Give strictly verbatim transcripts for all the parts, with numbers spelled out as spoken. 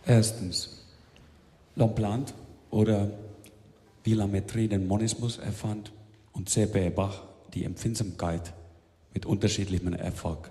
Erstens, Lemplante oder wie Lamettrie den Monismus erfand und C P Bach die Empfindsamkeit mit unterschiedlichem Erfolg.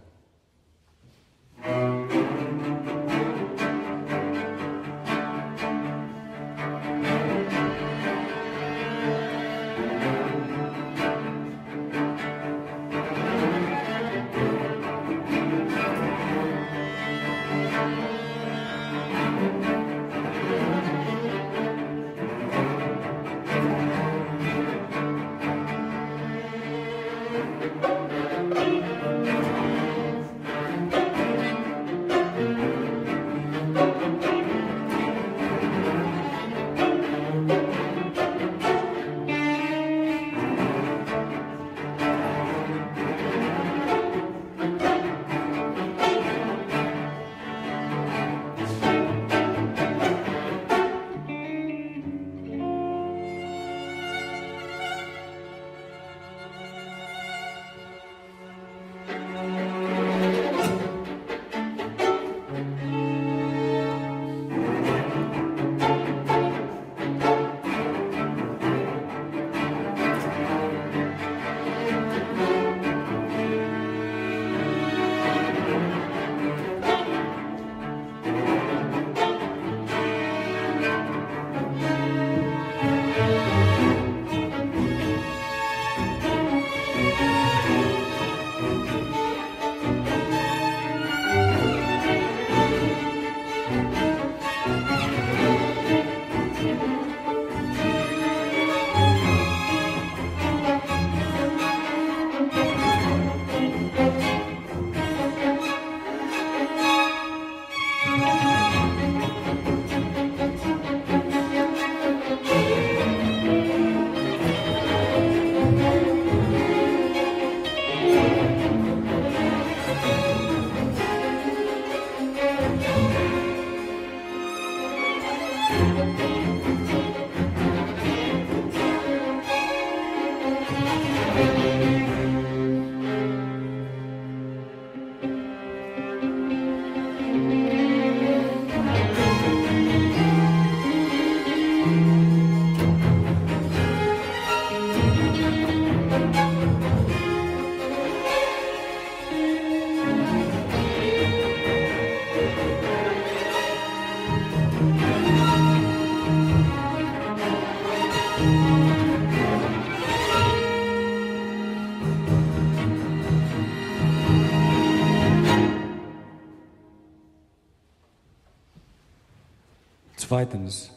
Zweitens,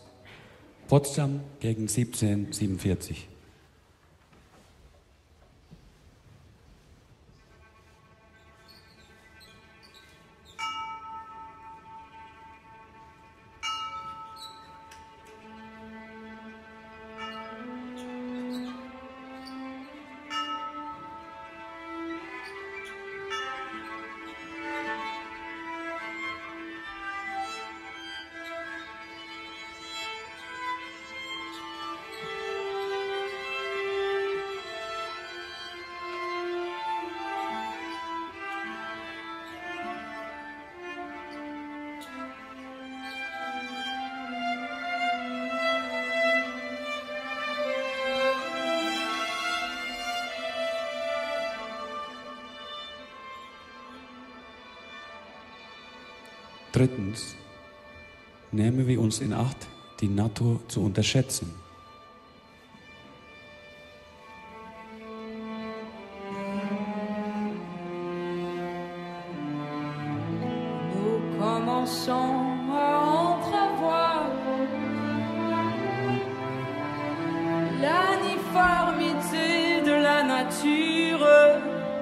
Potsdam gegen siebzehnhundertsiebenundvierzig. Drittens, nehmen wir uns in Acht, die Natur zu unterschätzen. Nous commençons à entrevoir l'uniformité de la nature.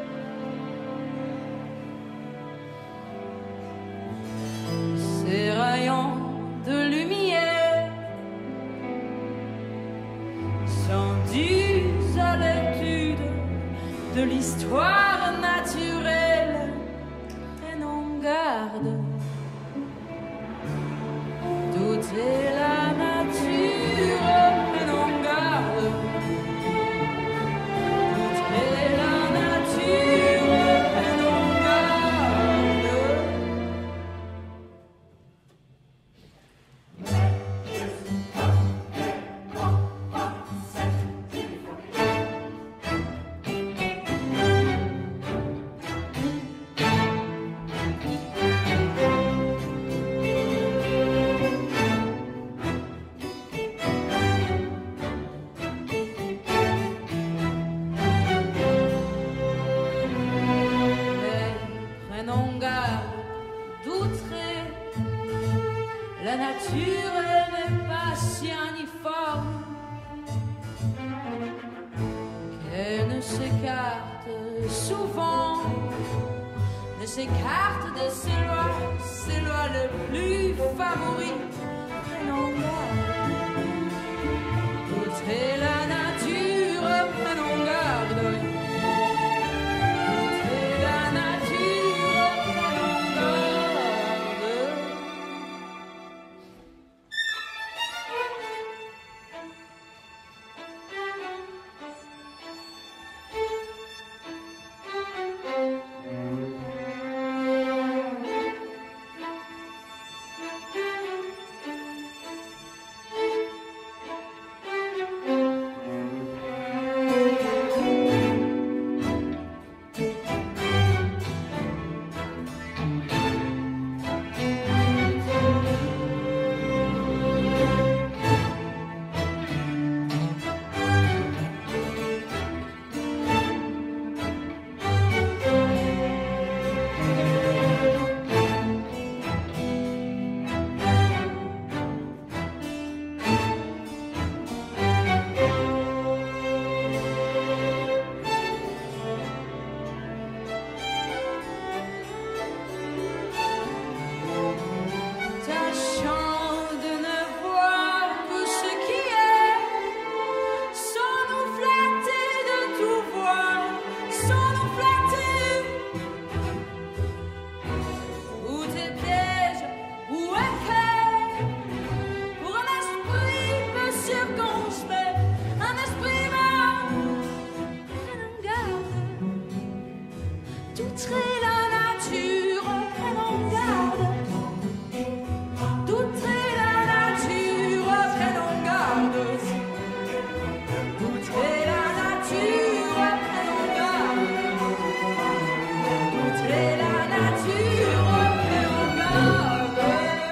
Ces rayons de lumière sont dus à l'étude de l'histoire naturelle. Prenons garde, tout est la nature. Prenons garde, tout est la nature. Prenons garde. La nature n'est pas si uniforme qu'elle ne s'écarte souvent, ne s'écarte de ses lois, ses lois le plus favorites. Prenons garde, toute est la nature, prenons garde. Toute est la nature, prenons garde. Tâchons de ne voir que ce qui est, sans nous flatter de tout voir, sans nous flatter. Où tes pièges, où est quai, pour un esprit peu circonspect, un esprit mort. Prenons garde, toute est la nature, prenons garde. Toute est la nature, prenons garde. Toute est la nature, prenons garde. Toute est la nature, prenons garde.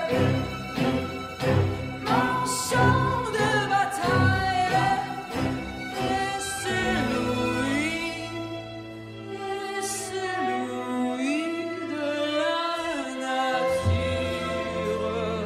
Mon champ de bataille est celui, est celui de la nature.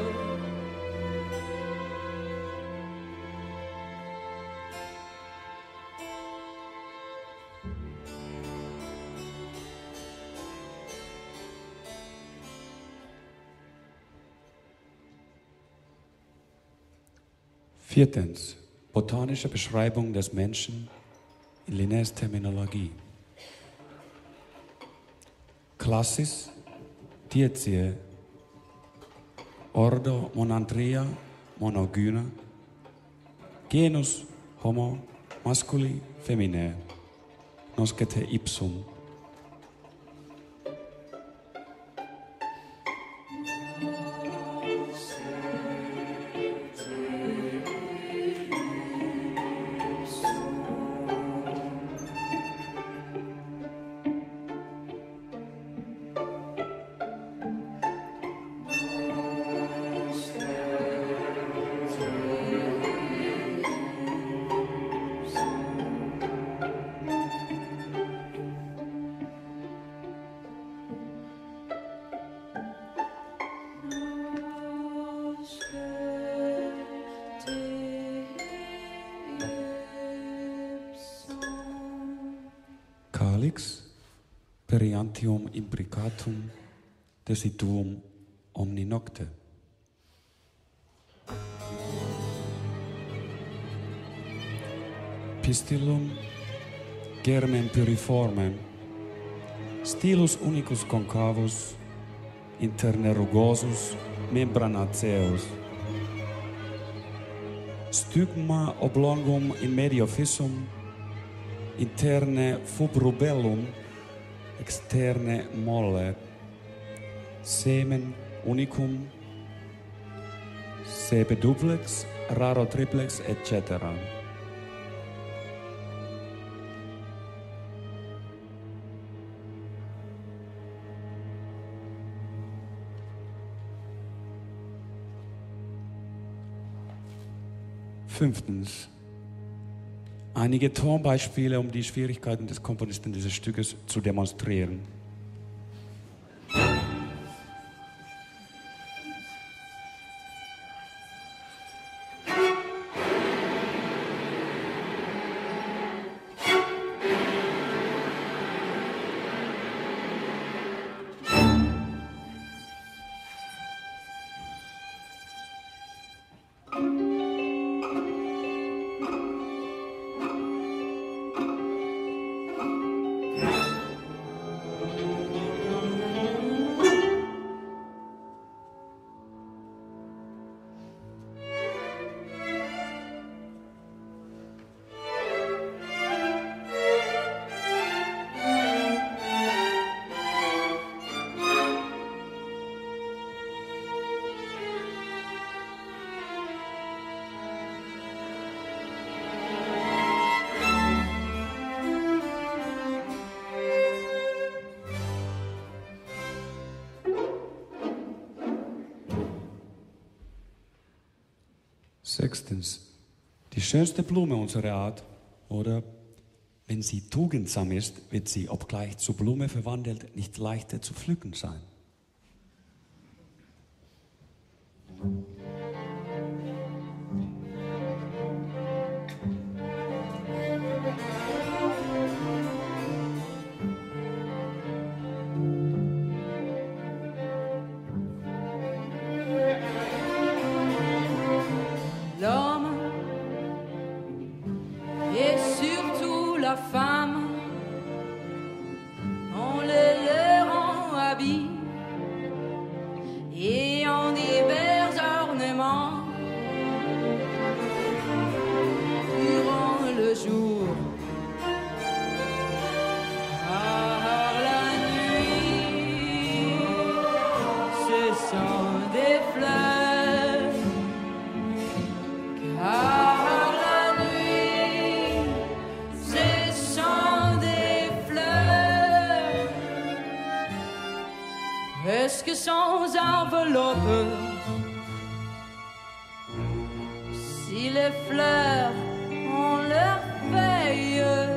Viertens, botanische Beschreibung des Menschen in Linnés Terminologie. Classis, diecie, ordo monandria monogyna, genus homo masculi feminae, noscete ipsum. Calix, periantium imbricatum, deciduum omni nocte. Pistillum, germen piriformem, stilus unicus concavus, interne rugosus, membranaceus. Stygma oblongum in medio fissum, interne fubrubellum, externe molle, semen unicum, sebe duplex, raro triplex, et cetera. Fünftens, einige Tonbeispiele, um die Schwierigkeiten des Komponisten dieses Stückes zu demonstrieren. Sechstens, die schönste Blume unserer Art, oder wenn sie tugendsam ist, wird sie, obgleich zu Blume verwandelt, nicht leichter zu pflücken sein. L'homme et surtout la femme ont les leurs habits et en divers ornements durant le jour. Par la nuit, ce sont des fleurs. Car la nuit, ce sont des fleurs, presque sans enveloppe. Si les fleurs ont leurs feuilles,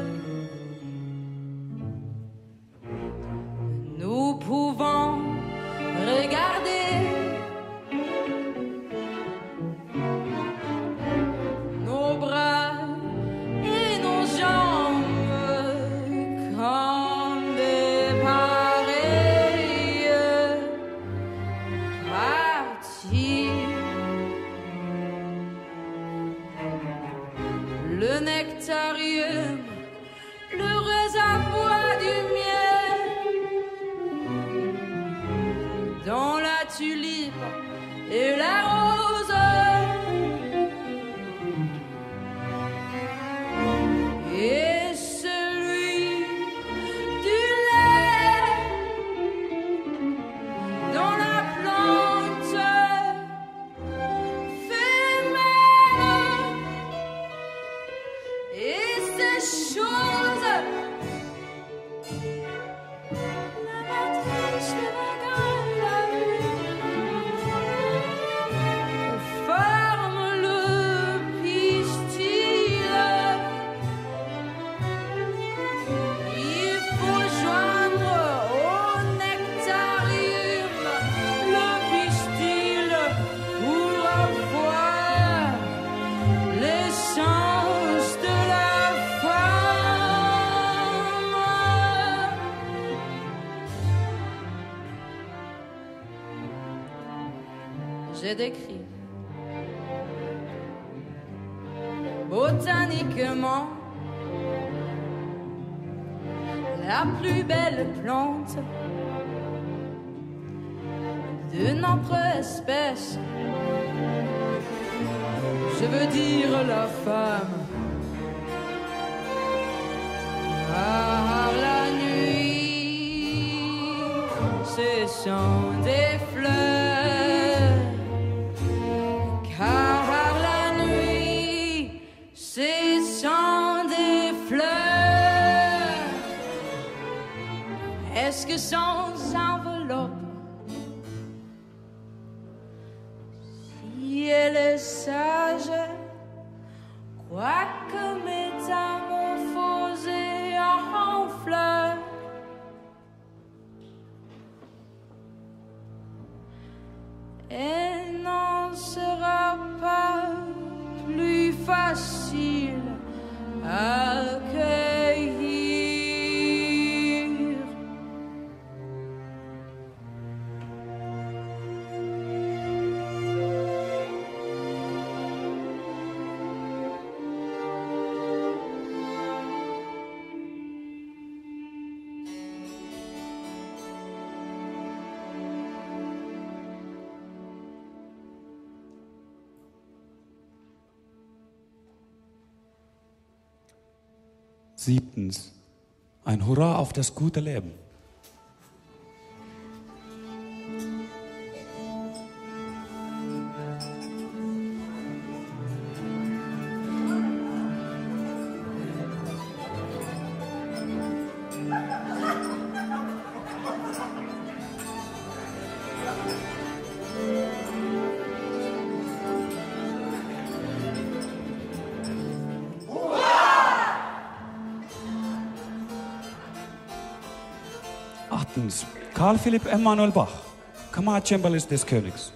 nous pouvons regarder nos bras et nos jambes comme des pareilles parties. Le nectarium, le réservoir du miel, dans la tulipe et la rose. Et celui du lait dans la plante femelle. Et ces choses, la matrice de la forme le pistil. Il faut joindre au nectarium le pistil pour avoir l'essence de la femme. J'ai décrit botaniquement la plus belle plante de notre espèce. Je veux dire la femme. Par la nuit, ce sont des fleurs. Car la nuit, ce sont des fleurs. Est-ce que sans enveloppe, si elle est sage, quoique métamorphosée en fleur, elle n'en sera pas plus facile à accueillir. Siebtens, ein Hurra auf das gute Leben. Achtens, Karl Philipp Emanuel Bach, Kammercembalist des Königs.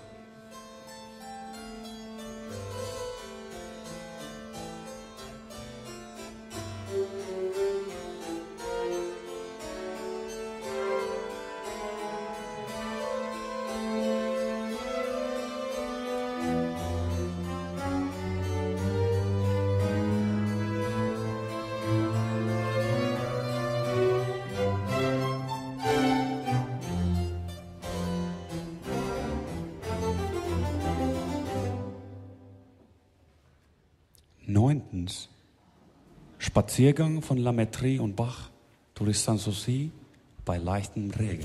Neuntens, Spaziergang von La Métrie und Bach durch Sanssouci bei leichtem Regen.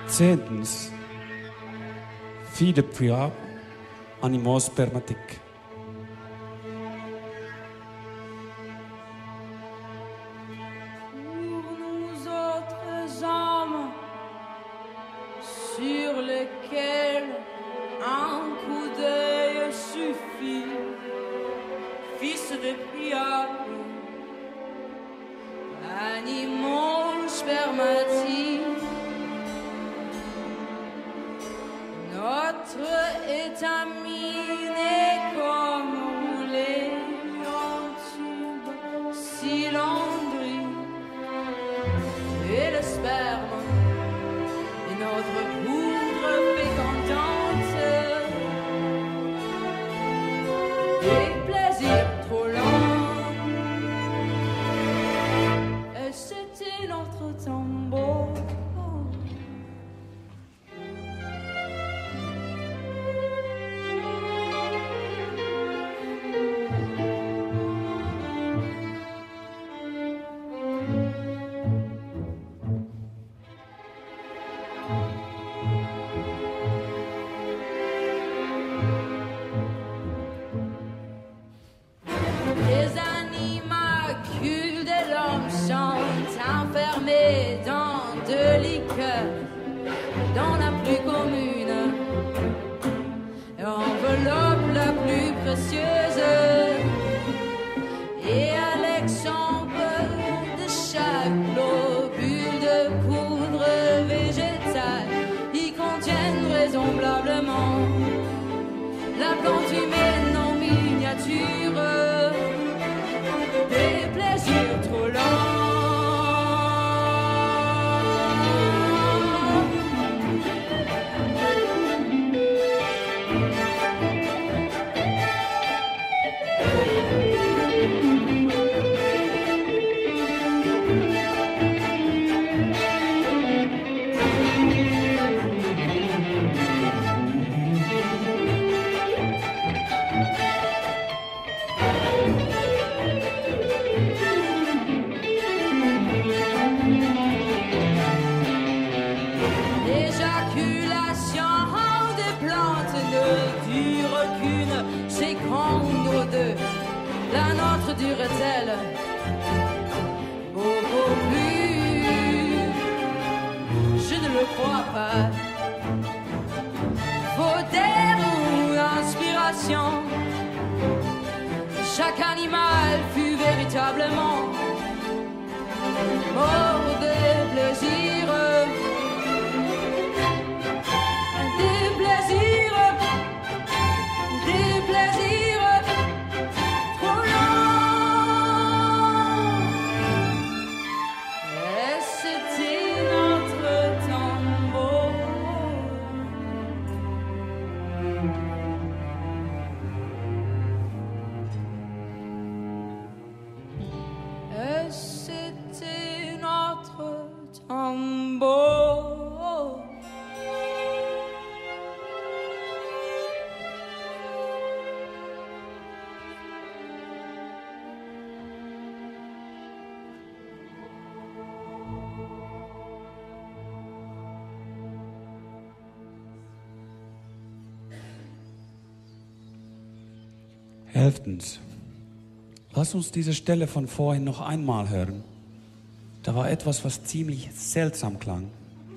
Zehntens, fille de prière, animaux spermatiques. Pour nous autres hommes, sur lesquels un coup d'œil suffit, fils de prière, animaux spermatiques. Notre étamine est comme roulé en tube cylindrique, et le sperme est notre poudre fécondante. Des plaisirs trop lents, et c'était notre tambour. Les animacules de l'homme sont enfermés dans deux liqueurs, dans la plus commune enveloppe la plus précieuse. Et à l'exemple de chaque globule de poudre végétale, ils contiennent vraisemblablement la plante humaine en miniature. Des plaisirs trop lents. L'éjaculation des plantes ne dure qu'une seconde ou deux. La nôtre dure-t-elle beaucoup plus? Je ne le crois pas. Faute d'air ou inspiration, chaque animal fut véritablement mort de plaisir. Des plaisirs, des plaisirs trop longs. Et c'était notre tambour. Et c'était notre tambour. Elftens, lass uns diese Stelle von vorhin noch einmal hören. Da war etwas, was ziemlich seltsam klang.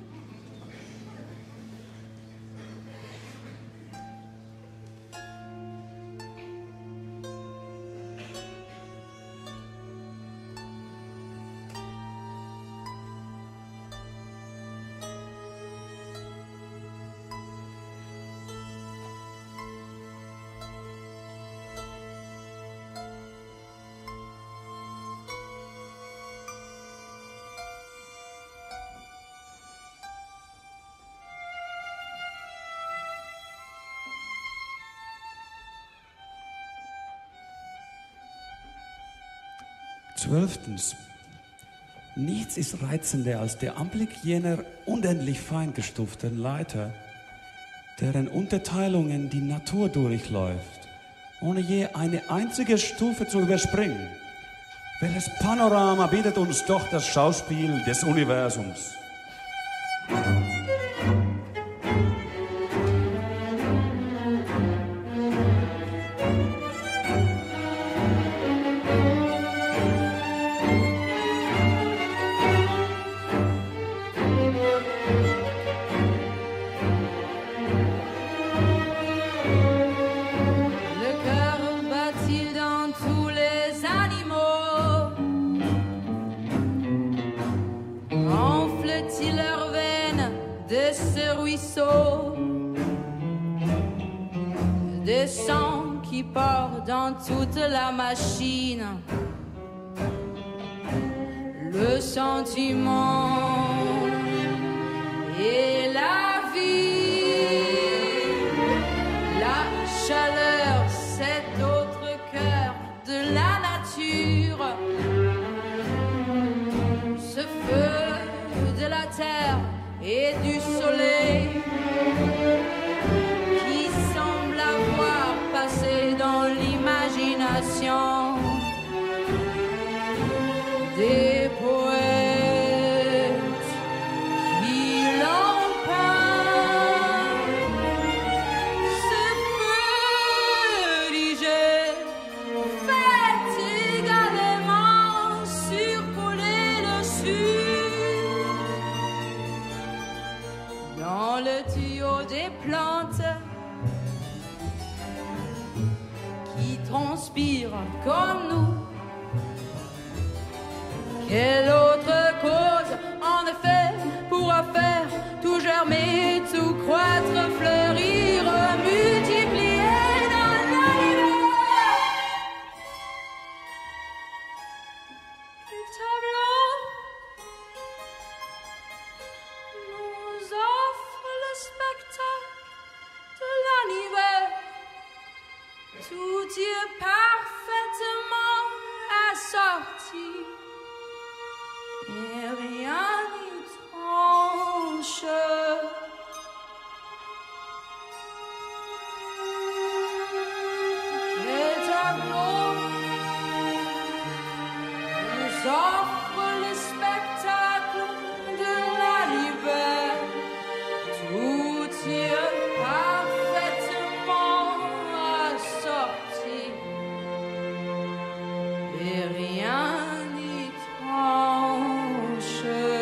Zwölftens. Nichts ist reizender als der Anblick jener unendlich fein gestuften Leiter, deren Unterteilungen die Natur durchläuft, ohne je eine einzige Stufe zu überspringen. Welches Panorama bietet uns doch das Schauspiel des Universums? est-il leur veine de ce ruisseau, de sang qui part dans toute la machine, le sentiment et la vie, la chaleur, cet autre cœur de la nature, ce feu de la terre et du soleil qui semble avoir passé dans l'imagination des poètes qui l'ont peint. Ce feu dirigé fait également circuler le sud dans le tuyau des plantes qui transpirent comme nous. Quelle autre cause, en effet, pourra faire tout germer, tout croître, fleurir, multiplier dans l'univers? Le tableau nous offre le spectacle de l'univers. Tout y est parfaitement assorti. Et rien n'y tranche. Quel tableau nous offre le spectacle de la liberté. Tout y est parfaitement assorti. Et rien n'y tranche.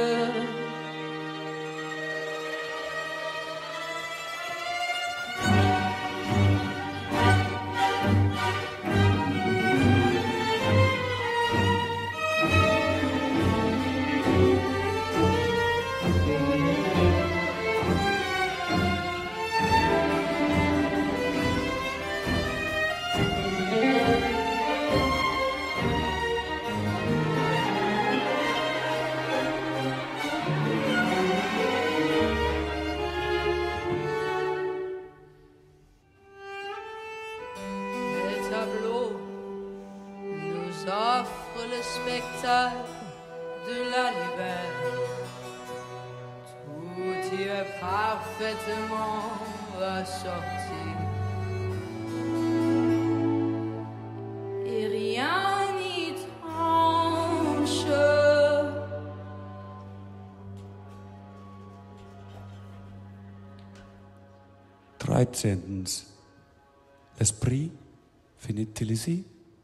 Le tableau nous offre le spectacle de la liberté. Tout y est parfaitement assorti. Et rien n'y tranche. dreizehntens. L'esprit finit-il ici?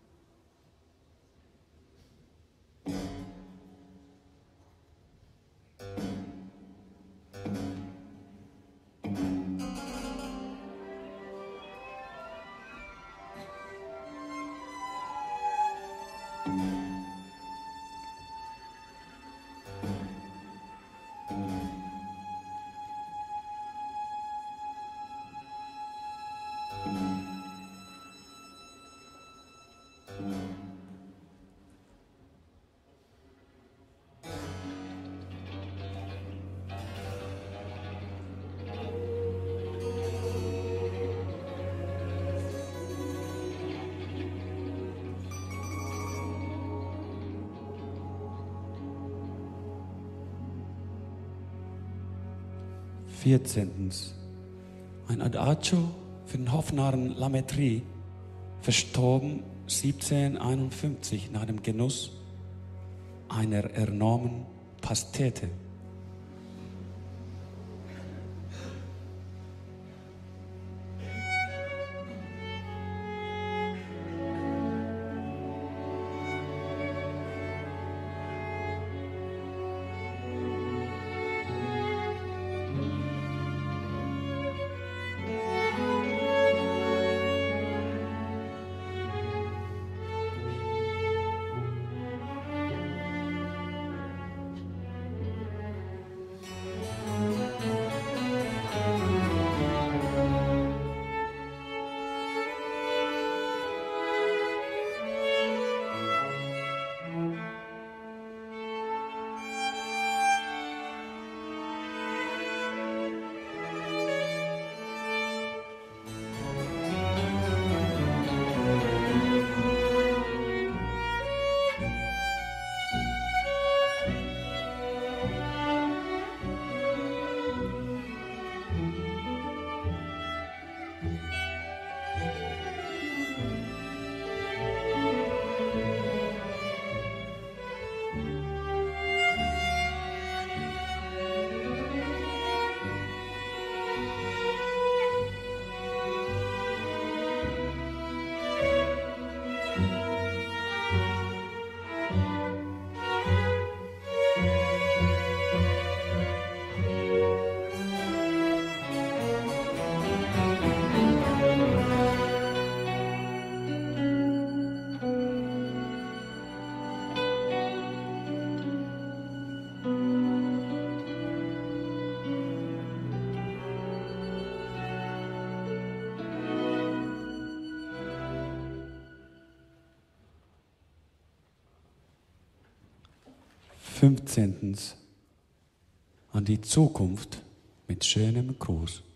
vierzehntens. Ein Adagio für den Hofnarren La Métrie, verstorben siebzehnhunderteinundfünfzig nach dem Genuss einer enormen Pastete. fünfzehntens an die Zukunft mit schönem Gruß.